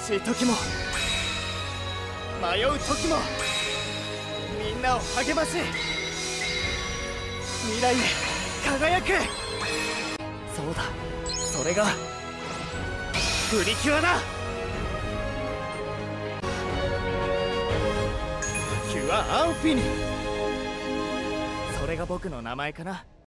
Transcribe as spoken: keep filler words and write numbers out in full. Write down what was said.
しい時も迷う時もみんなを励まし未来へ輝く。そうだ、それがプリキュアだ。キュアアンフィニ、それが僕の名前かな。